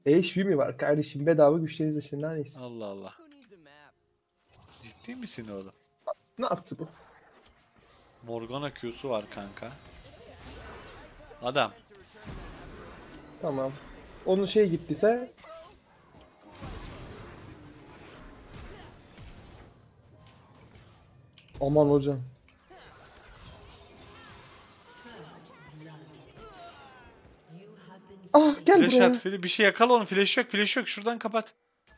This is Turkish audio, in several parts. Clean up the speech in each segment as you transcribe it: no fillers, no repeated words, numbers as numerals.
HV mi var kardeşim? Bedava güçleriniz için neyse. Allah Allah. Ciddi misin oğlum? Ne yaptı bu? Morgana Q'su var kanka. Adam. Tamam. Onun şey gittiyse aman hocam. Ah gel Flash buraya. at bir şey yakala onu. Flash yok, flash yok. Şuradan kapat.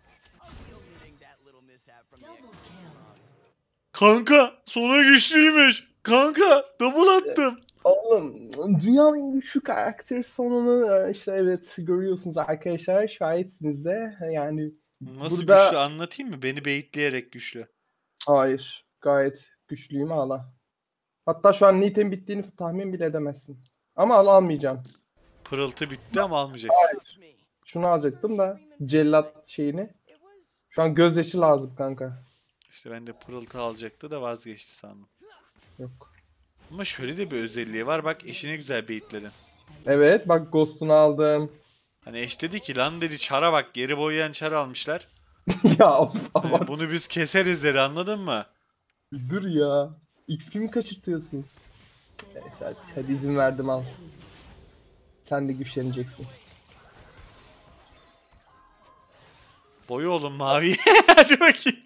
Kanka sona güçlüymüş. Kanka double attım. Oğlum dünyanın en güçlü karakter sonunu işte evet görüyorsunuz arkadaşlar. Şahitsiniz de yani Nasıl burada güçlü anlatayım mı? Beni baitleyerek güçlü. hayır gayet güçlüyüm hala. Hatta şu an Nite'in bittiğini tahmin bile edemezsin. Ama almayacağım. Pırıltı bitti ama almayacaksın. Şunu alacaktım da cellat şeyini. Şu an gözyaşı lazım kanka. İşte ben de pırıltı alacaktı da vazgeçti sandım. Yok. Ama şöyle de bir özelliği var. Bak eşine güzel baitledin. Evet bak Ghost'unu aldım. Hani eş dedi ki lan dedi çara bak geri boyayan çar almışlar. Ya of, Hani abart. bunu biz keseriz dedi anladın mı? Dur ya. XP mi kaçırtıyorsun? Neyse hadi izin verdim al. Sen de güçleneceksin. Boyu oğlum mavi. Hadi bakayım.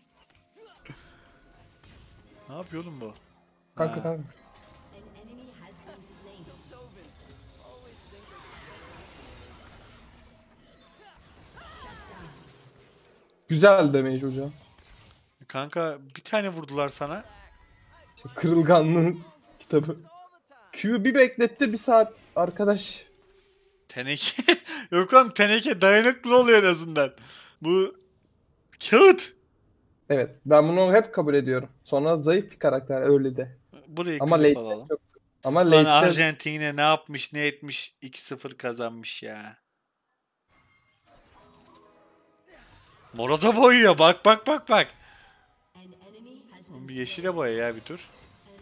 Ne yapıyor oğlum bu? Kanka Ha. kanka. Güzel damage hocam. Kanka bir tane vurdular sana. İşte kırılganlığı kitabı. Q bir bekletti bir saat arkadaş. Teneke. Yok oğlum teneke dayanıklı oluyor en azından. Bu kağıt. Evet ben bunu hep kabul ediyorum. Sonra zayıf bir karakter öyle de. Burayı Ama klip late'de alalım. çok. Ama Ulan late'de Arjantin yine ne yapmış ne etmiş 2-0 kazanmış ya. Morata boyuyor bak bak bak bak. Bir yeşile boya ya bir tur.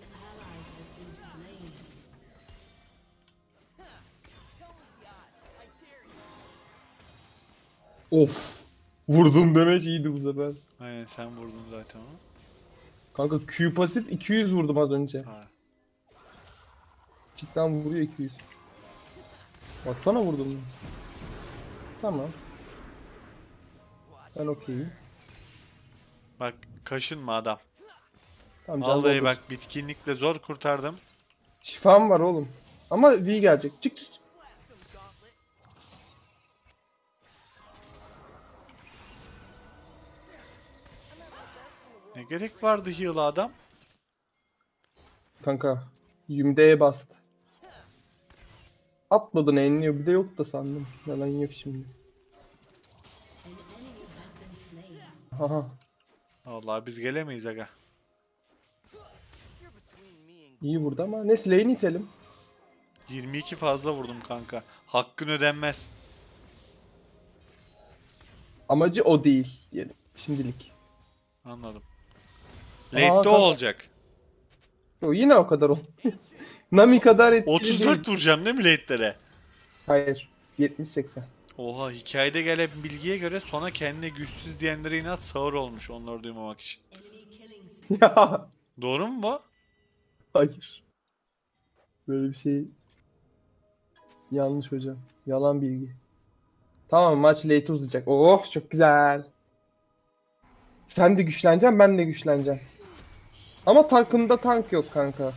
of. Vurdum damage iyiydi bu sefer. Aynen sen vurdun zaten onu. Kanka Q pasif 200 vurdum az önce. Ha. Cidden vuruyor 200. Baksana vurdum. Tamam. Ben okeyim. Bak kaşınma adam. Tamam can Vallahi doldur. bak bitkinlikle zor kurtardım. Şifam var oğlum. Ama V gelecek. Çık çık çık. Ne gerek vardı heal'a adam? Kanka. Yümdeye bastı. Atmadın enliyor. Bir de yok da sandım. Yalan yok şimdi. Aha. Vallahi biz gelemeyiz aga. İyi vurdu ama. Neyse lane'i itelim. 22 fazla vurdum kanka. Hakkın ödenmez. Amacı o değil diyelim. Şimdilik. Anladım. Aa, Late'de o kanka. olacak. O yine o kadar oldu. Nami kadar etkili 34 değil. vuracağım değil mi late'lere? Hayır. 70-80. Oha hikayede gelen bilgiye göre sona kendine güçsüz diyenlere inat sağır olmuş onları duymamak için. Ya. Doğru mu bu? Hayır. Böyle bir şey yanlış hocam. Yalan bilgi. Tamam maç late uzayacak. Oh çok güzel. Sen de güçleneceksin ben de güçleneceğim. Ama takımda tank yok kanka.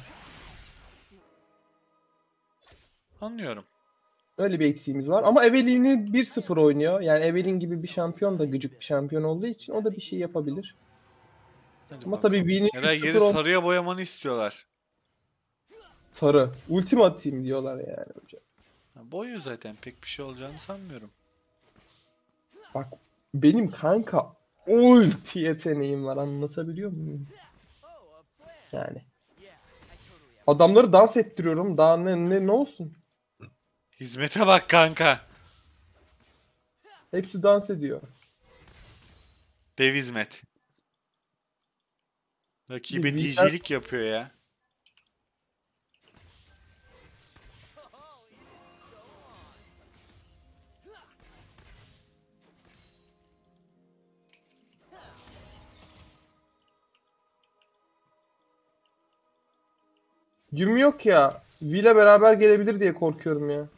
Anlıyorum. Öyle bir eksiğimiz var. Ama Evelyn'i 1-0 oynuyor. Yani Evelyn gibi bir şampiyon da gıcık bir şampiyon olduğu için o da bir şey yapabilir. Hadi Ama bakalım. tabii V'nin Herhalde 3-0 yeri sarıya boyamanı istiyorlar. sarı. Ultimate atayım diyorlar yani hocam. Ha, boyuyor zaten pek bir şey olacağını sanmıyorum. Bak benim kanka ulti yeteneğim var anlatabiliyor muyum? Yani. Adamları dans ettiriyorum. Daha ne olsun? Hizmete bak kanka. Hepsi dans ediyor. Dev hizmet. Rakibe V'den DJ'lik yapıyor ya. Güm yok ya. V ile beraber gelebilir diye korkuyorum ya.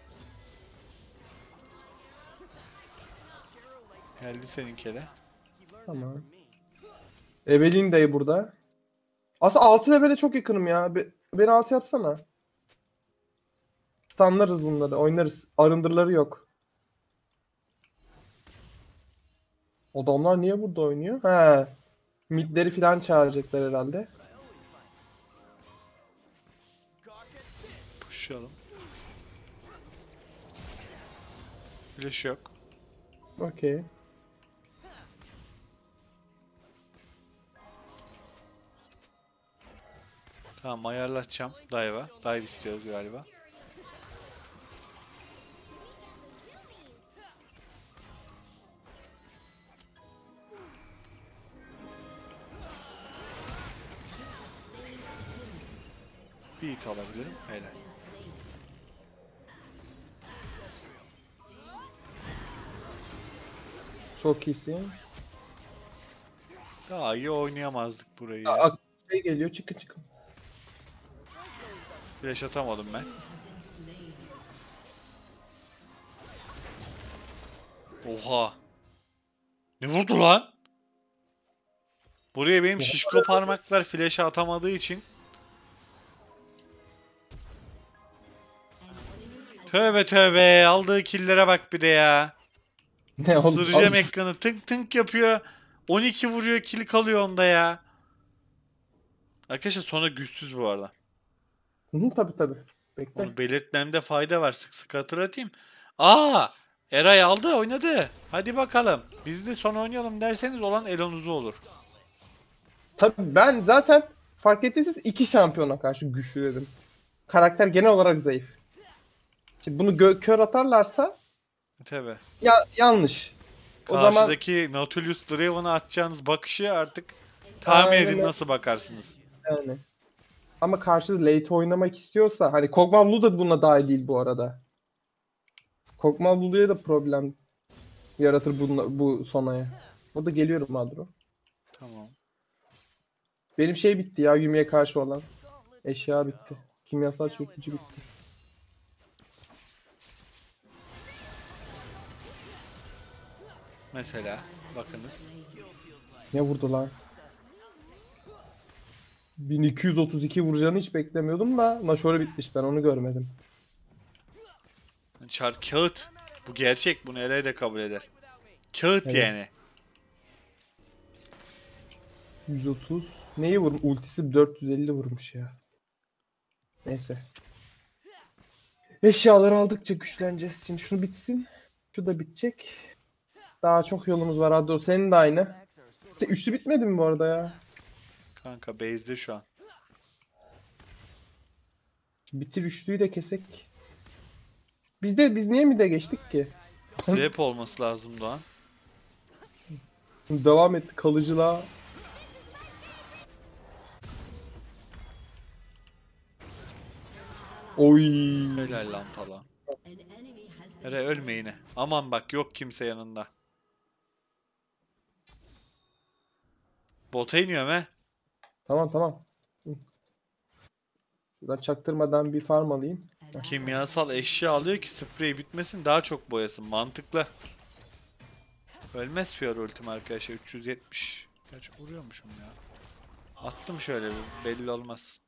Geldi seninkiyle. Tamam. Evelyn dayı burada. Aslında 6 levele çok yakınım ya. Beni 6 yapsana. Stunlarız bunları. Oynarız. Arındırları yok. Adamlar niye burada oynuyor? He. Midleri falan çağıracaklar herhalde. Pushlayalım. Flash yok. Okey. Tamam ayarlatacağım. Dive'a. Dive istiyoruz galiba. Bir hit alabilirim. Helal. Çok iyisin. Daha iyi oynayamazdık burayı ya. Şey geliyor. Çıkın çıkın. Flash atamadım ben. Oha. Ne vurdu lan? Buraya benim şişko parmaklar flash'ı atamadığı için. Tövbe tövbe, aldığı kill'lere bak bir de ya. Ne oldu? Sıracağım ekranı, tınk tınk yapıyor. 12 vuruyor, kill kalıyor onda ya. Arkadaşlar sonra güçsüz bu arada. Hı, tabii. Bekle. Bunu belirtmemde fayda var, sık sık hatırlatayım. Aa! Eray aldı, oynadı. Hadi bakalım. Biz de son oynayalım derseniz olan Elon'uzu olur. Tabii ben zaten fark ettiyseniz 2 şampiyona karşı güçlü dedim. Karakter genel olarak zayıf. Şimdi bunu kör atarlarsa Tabi. ya yanlış. O zaman Karşıdaki Nautilus Draven'a atacağınız bakışı artık tahmin Aynen edin öyle. nasıl bakarsınız. yani. Ama karşı late oynamak istiyorsa hani Kog'Maw Lu da buna dahil değil bu arada. Kog'Maw Lu'ya da problem yaratır bu sonaya. O da geliyorum Adro. Tamam. Benim şey bitti ya Yumi'ye karşı olan. Eşya bitti. Kimyasal çökücü bitti. Mesela bakınız. Ne vurdu lan? 1232 vuracağını hiç beklemiyordum da Nashor'a bitmiş ben onu görmedim. Çar kağıt. Bu gerçek. Bunu Eray da kabul eder. Kağıt Evet. yani. 130. Neyi vurmuş? Ultisi 450 vurmuş ya. Neyse. Eşyaları aldıkça güçleneceğiz. Şimdi şunu bitsin. Şu da bitecek. Daha çok yolumuz var Adro. Senin de aynı. Üçlü bitmedi mi bu arada ya? Kanka base'de şu an. Bitir üçlüyü de kesek. Biz niye mi de geçtik ki? Zep olması lazım Doğan. Devam etti kalıcılığa. Oy. Helal lan Tala. Eray ölme yine. Aman bak yok kimse yanında. Bota iniyorum he. Tamam. Şuradan çaktırmadan bir farm alayım. Kimyasal eşya alıyor ki sprey bitmesin, daha çok boyasın. Mantıklı. Ölmez Fiora ultim arkadaşlar. 370. Gerçi vuruyormuşum ya. Attım şöyle bir, belli olmaz.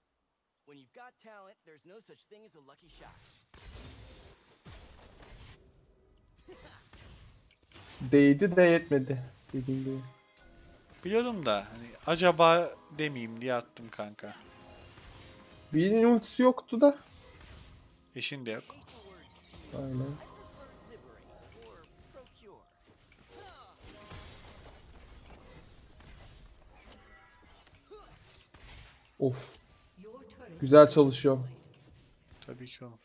Değdi de yetmedi. Dediğim gibi. Biliyordum da hani acaba demeyeyim diye attım kanka. Birinin ultisi yoktu da. Eşin de yok. Aynen. Of. Güzel çalışıyor. Tabii ki oğlum.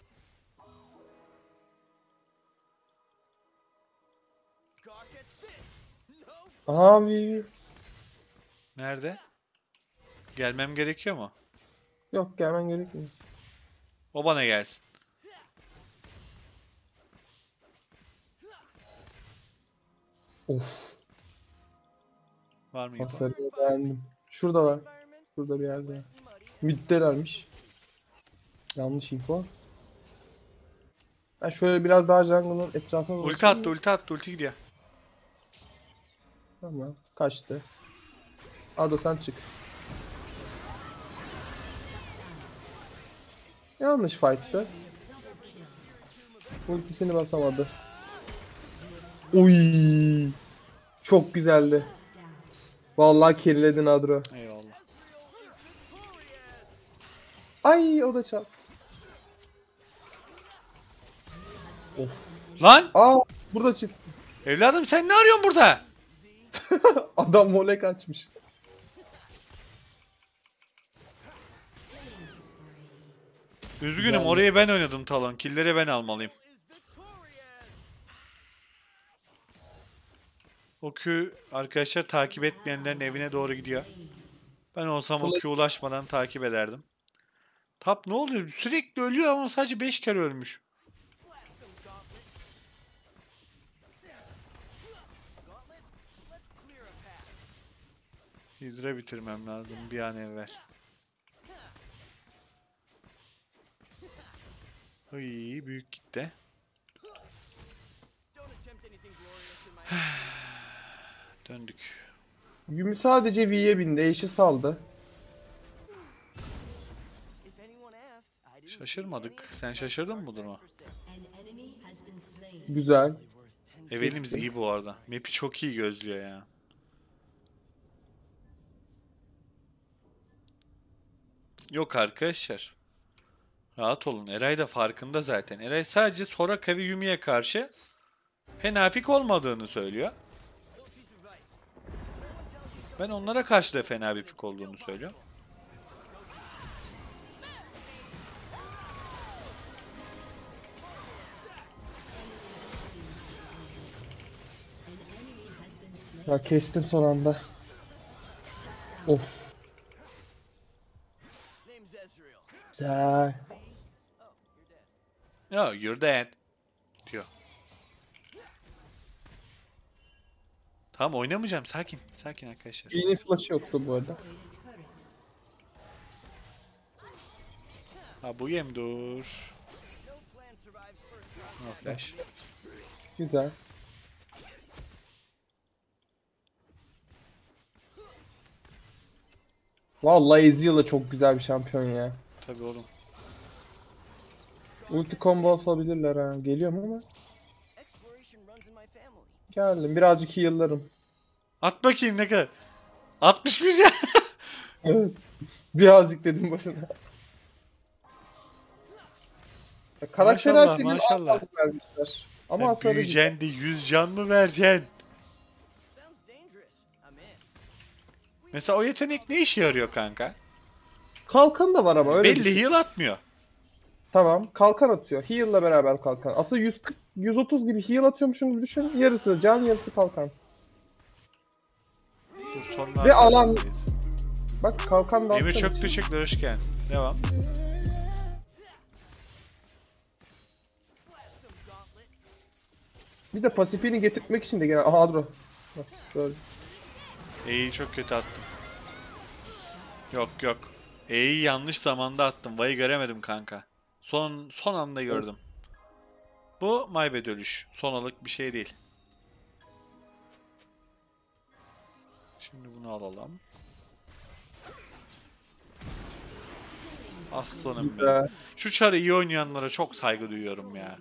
Abi. Nerede? Gelmem gerekiyor mu? Yok gelmen gerekmiyor. O bana gelsin. Of. Var mı info? Hasarını beğendim. Şuradalar. Şurada bir yerde. Middelermiş. Yanlış info. Ben şöyle biraz daha jungle'ın etrafına Ulti attı, ulti attı, ulti gidiyor. Tamam. Kaçtı. Ado sen çık. Yanlış fight'tı. Ultisini basamadı. Uy, çok güzeldi. Vallahi keriledin Adro. Eyvallah. Ay o da çarptı. Lan! Aa burada çıktı. Evladım sen ne arıyorsun burada? Adam voley kaçmış. Üzgünüm, Yani. orayı ben oynadım Talon. Killleri ben almalıyım. O Q arkadaşlar takip etmeyenlerin evine doğru gidiyor. Ben olsam o Q ulaşmadan takip ederdim. Tap ne oluyor? Sürekli ölüyor ama sadece 5 kere ölmüş. Hidra bitirmem lazım bir an evvel. Iy, büyük gitti. Döndük. Yumi sadece V'ye bindi. Eşi saldı. Şaşırmadık. Sen şaşırdın mı bu duruma? Güzel. Evelimiz iyi bu arada. Map'i çok iyi gözlüyor ya. Yok arkadaşlar. Rahat olun. Eray da farkında zaten. Eray sadece Soraka ve Yumi'ye karşı fenapik olmadığını söylüyor. Ben onlara karşı da fena bir pik olduğunu söylüyorum. Ya kestim son anda. Of. Güzel. Ya you're dead. Diyor. Tamam oynamayacağım. Sakin. Sakin arkadaşlar. V'nin flash'ı yoktu bu arada. Ha bu yem dur. No flash. Güzel. Vallahi Ezreal da çok güzel bir şampiyon ya. Tabii oğlum. Ulti combo alabilirler ha. Geliyorum ama. Geldim. Birazcık heal'larım. At bakayım ne kadar. 61 ya. Evet. Birazcık dedim başına. Karakter her Maşallah, şeyi maşallah. az vermişler. Ama Sen hasarı güzel. büyüyeceksin de 100 can mı vereceksin? Mesela o yetenek ne işe yarıyor kanka? Kalkan da var ama öyle Belli düşün. heal atmıyor. Tamam. Kalkan atıyor. Heal'la beraber kalkan. Aslında 140 130 gibi heal atıyormuşum gibi düşün. Yarısı can, yarısı kalkan. Dur sonuna Ve alan- Bak kalkan da Emir attığın çok için. teşekkürler, hoş geldin. Devam. Bir de pasifini getirtmek için de gene. Aha Adro. Bak böyle. E'yi çok kötü attım. Yok yok. E'yi yanlış zamanda attım. Vay'ı göremedim kanka. Son anda gördüm. Bu maybet ölüş. Sonalık bir şey değil. Şimdi bunu alalım. Aslanım benim. Güzel. Şu çarı iyi oynayanlara çok saygı duyuyorum ya.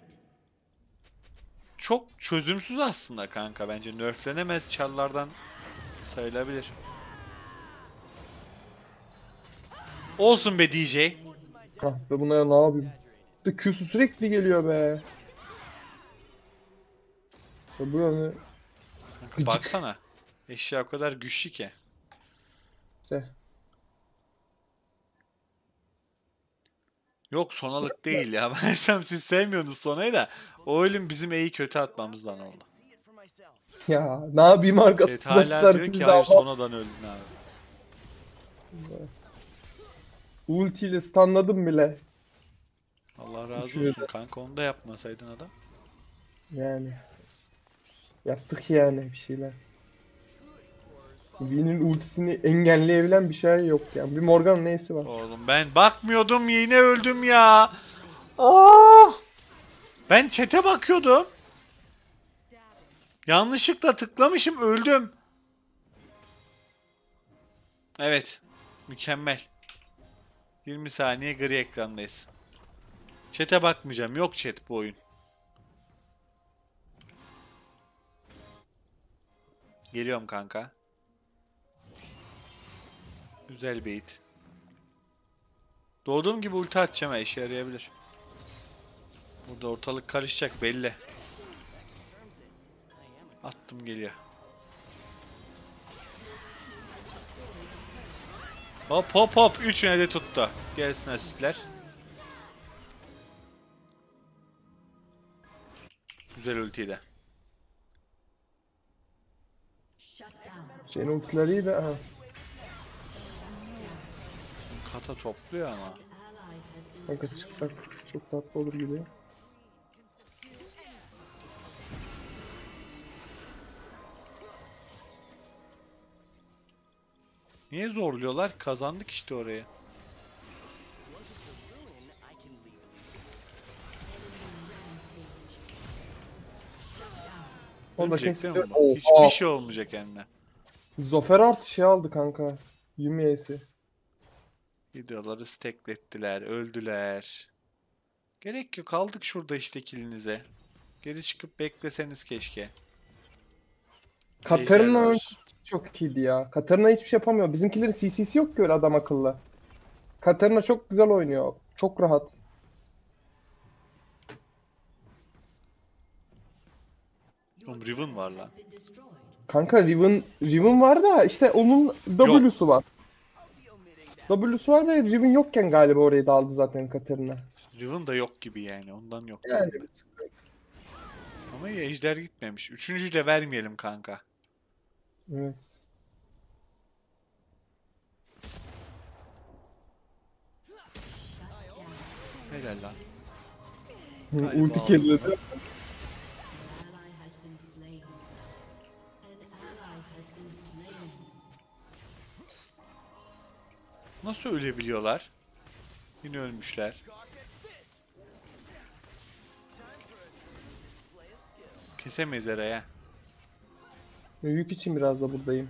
Çok çözümsüz aslında kanka. Bence nerflenemez çarlardan sayılabilir. Olsun be DJ. Ah be buna ne yapayım? De Q'su sürekli geliyor be. Ya bu yani Kanka baksana. Eşya o kadar güçlü ki. işte. Yok sonalık değil ya. Ben desem siz sevmiyorsunuz sonayı da. O ölüm bizim E'yi kötü atmamızdan oldu. Ya ne yapayım Chat hala arkadaşlar diyor siz ki de hayır ama sonadan öldün abi. ultiyle stunladım bile. Allah razı Üçünü olsun kanka, onu da yapmasaydın adam. Yani. Yaptık yani bir şeyler. V'nin ultisini engelleyebilen bir şey yok yani. Bir Morgan neyse var. Oğlum ben bakmıyordum, yine öldüm ya. Oh! Ben chat'e bakıyordum. Yanlışlıkla tıklamışım, öldüm. Evet. Mükemmel. 20 saniye gri ekrandayız. Chat'e bakmayacağım. Yok chat bu oyun. Geliyorum kanka. Güzel bait. Doğduğum gibi ulti atacağım ha, işe yarayabilir. Burada ortalık karışacak belli. Attım, geliyor. Hop hop hop. Üçüne de tuttu. Gelsin asistler. Güzel ultiydi. Şeyin ultileri iyi de. Ha. Kata topluyor ama. Kanka çıksak çok tatlı olur gibi. Niye zorluyorlar? Kazandık işte orayı. Onu da Ölmeyecek değil mi kesiyor. bu? Hiçbir şey olmayacak kendine. Zafer artı şey aldı kanka. Yumi'si. Videoları stacklettiler, öldüler. Gerek yok, aldık şurada işte kilinize. Geri çıkıp bekleseniz keşke. Ejder Katarina var. çok iyiydi ya. Katarina hiçbir şey yapamıyor. Bizimkilerin CC'si yok ki öyle adam akıllı. Katarina çok güzel oynuyor. Çok rahat. Oğlum Riven var lan. Kanka Riven var da işte onun Yok. W'su var. W'su var ve Riven yokken galiba orayı da aldı zaten Katarina. Riven da yok gibi yani. Ondan yok. Yani Ama iyi, ejder gitmemiş. Üçüncüyü de vermeyelim kanka. evet. Helal lan. Ulti aldım. kelledi. Nasıl ölebiliyorlar? Yine ölmüşler. Kesemeyiz araya. Yük için biraz da buradayım.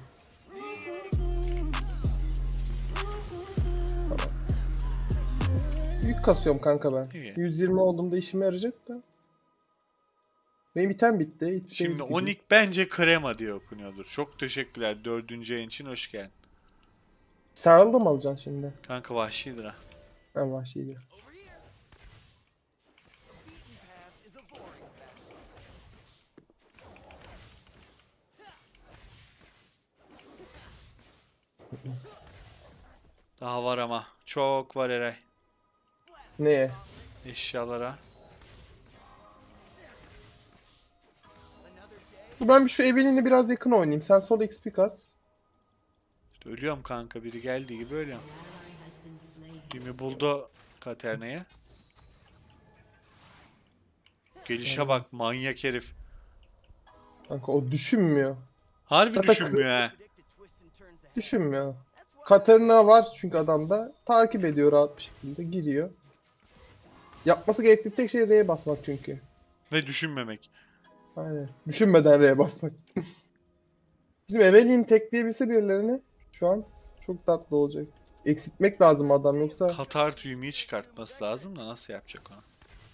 Tamam. Yük kasıyorum kanka ben. İyi. 120 olduğumda işime yarayacak da. Benim item bitti. Hiç Şimdi değil gibi. Onik bence krema diye okunuyordur. Çok teşekkürler. 4. ayın için hoş geldin. Sarıl da mı alacaksın şimdi? Kanka vahşidir ha. Ben vahşiydi. Daha var ama. Çok var Eray. Neye? Eşyalara. Dur ben bir şu Evelyn'i biraz yakın oynayayım. Sen sol XP kas. İşte ölüyorum kanka. Biri geldiği gibi ölüyorum. Kimi buldu Katerina'yı. Gelişe bak, manyak herif. Kanka o düşünmüyor. Harbi Zaten düşünmüyor ha. Düşünmüyor. Katarina var çünkü adamda. Takip ediyor rahat bir şekilde. Giriyor. Yapması gerektiği tek şey R'ye basmak çünkü. Ve düşünmemek. Aynen. Düşünmeden R'ye basmak. Bizim Evelyn tekleyebilse birilerini şu an çok tatlı olacak. Eksiltmek lazım adam yoksa Katar tüyümü çıkartması lazım da nasıl yapacak onu?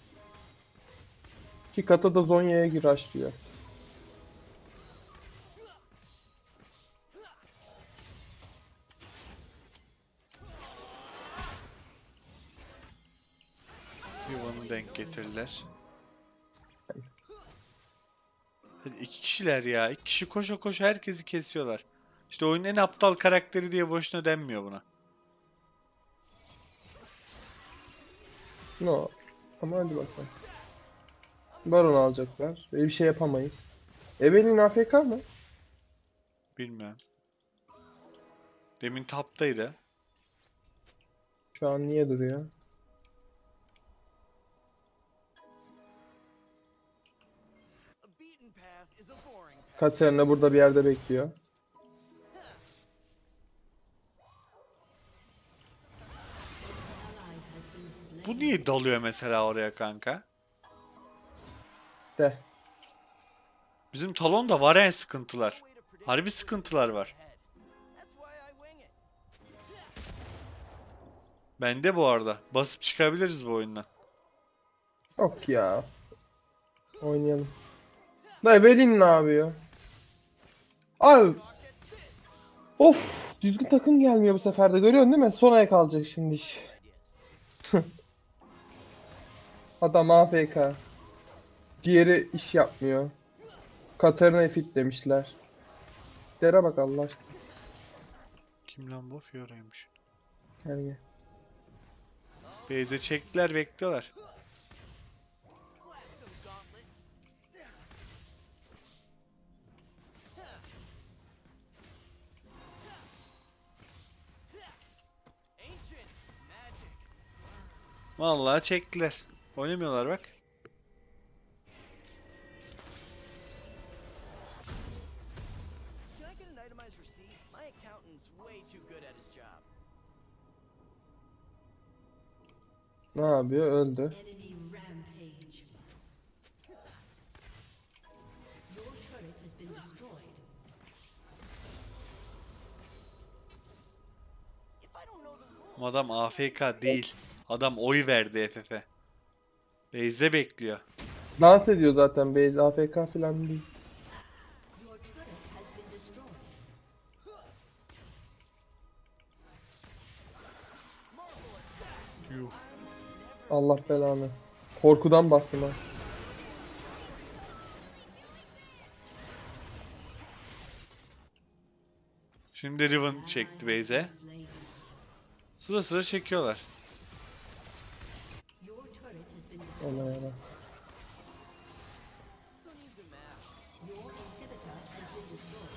ki kata da Zonya'ya gir açlıyor. Yuvanı denk getirdiler. Hadi 2 kişiler ya. 2 kişi koşa koşa herkesi kesiyorlar. İşte oyunun en aptal karakteri diye boşuna denmiyor buna. No. Ama hadi bakalım. Baron alacaklar. Ve bir şey yapamayız. Evelyn AFK mı? Bilmiyorum. Demin taptaydı. Şu an niye duruyor? Katarina burada bir yerde bekliyor. Bu niye dalıyor mesela oraya kanka? De. Bizim talonda var en sıkıntılar. Harbi sıkıntılar var. Bende bu arada. Basıp çıkabiliriz bu oyundan. Yok ya. Oynayalım. Da Evelyn ne yapıyor? Abi. Of. Düzgün takım gelmiyor bu sefer de. Görüyorsun değil mi? Sonaya kalacak şimdi iş. Adam AFK. Diğeri iş yapmıyor. Katarina fit demişler. Dere bak Allah aşkına. Kim lan bu? Fiora'ymış. Gel gel. Beyze çektiler, bekliyorlar. Vallahi çektiler. Oynamıyorlar bak. Can I get an itemized receipt? My accountant's way too good at his job. Ne yapıyor? Öldü. Enemy rampage. Your turret has been destroyed. If I don't know the rules, Adam AFK değil. Adam oy verdi FF'e. Beyzde bekliyor. Dans ediyor zaten. Base AFK falan değil. Your turret has been destroyed. Yuh. Allah belanı. Korkudan bastım ha. Şimdi Riven çekti Beyze. Slain. Sıra sıra çekiyorlar. Your turret has been destroyed. Ona yara. Your inhibitor has been destroyed.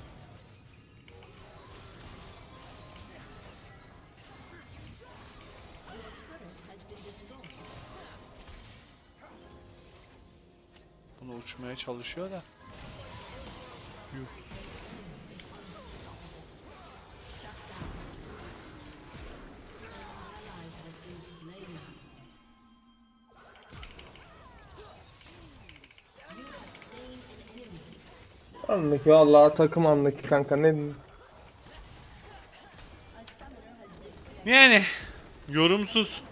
Your turret has been destroyed. Bunu uçmaya çalışıyor da. Yuh. Ally has been slain. You have slain an enemy. Anlık vallahi takım anlık kanka. Ne diyeyim? A summoner has disconnected. Yani yorumsuz.